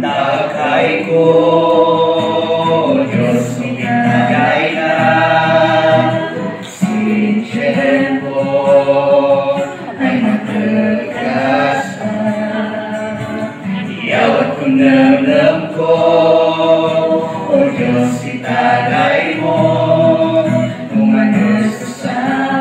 Takay ko, Diyos mo pinagay na si tiempo ay matagasan. Iyawat ko nalam ko, O Diyos, italay mo kung ano sa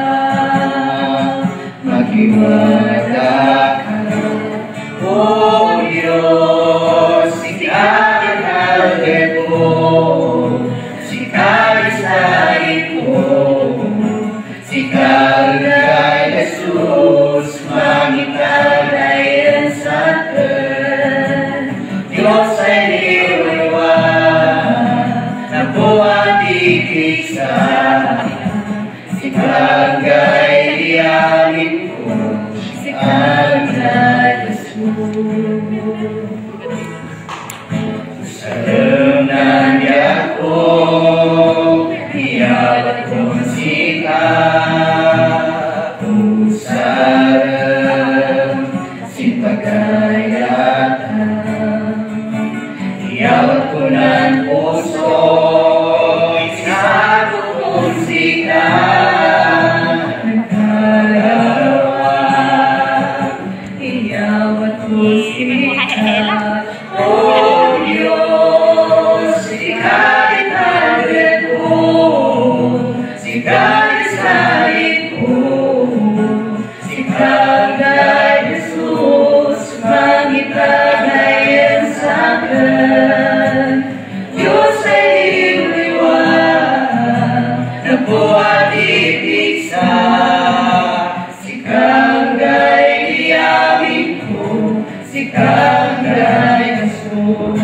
maghiwala ka. O Diyos, ikakalalit mo, sikalisain mo, sikalagay Jesus, mangitalayan sa akin. Diyos ay liwaliwan, na buwan ikisa, sikalagay diyamin ko, sikalagay sa renang ko, iyawat kong sika, usaran, si pagkayatan. Iyawat ko ng puso, isago kong sika, iyawat ko sika. O Diyos, ikalisain mo, sikalisain mo, sikalagay Jesus, mangitalayan sa akin. Diyos ay liwaliwan, na buwan ikisa, sikalagay diyamin ko, sikalagay Jesus.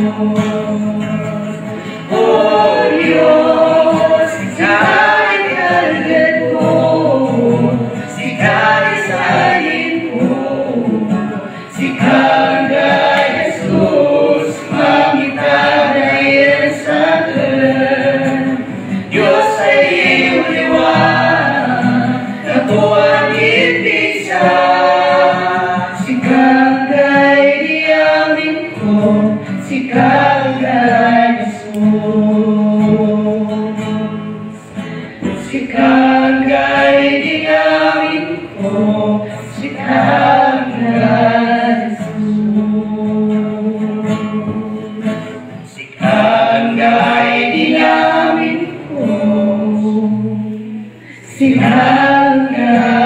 O Diyos, ikalisain mo, sikalisain mo, sikalagay Jesus, mangitalayan sa akin. Diyos ay liwaliwan, na buwan ikisa, sikalagay diyamin ko, sikalagay Jesus. Sikalagay diyamin ko, sikalagay Jesus. Sikalagay diyamin ko, sikalagay